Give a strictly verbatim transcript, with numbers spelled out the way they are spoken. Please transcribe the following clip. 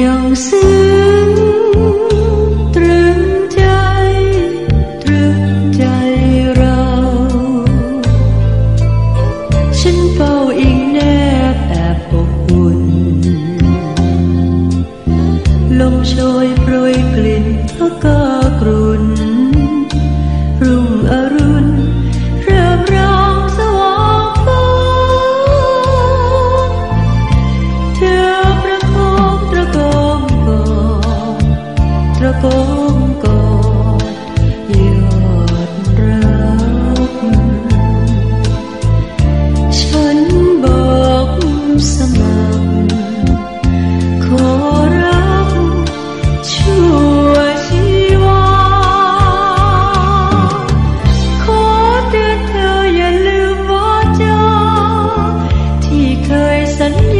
ยังซึ้งตรึงใจตรึงใจเราฉันเฝ้าอิงแนบแอบอบอุ่นลมโชยโปรยกลิ่นพระกากรุณรุ่งอรุณเริ่มรองสว่างฟ้าเธอประคองตระโกมกอดตระโกมกอดยอดรักฉันบอกสมัครขอรักชั่วชีวาขอเตือนเธออย่าลืมวาจาที่เคยสัญ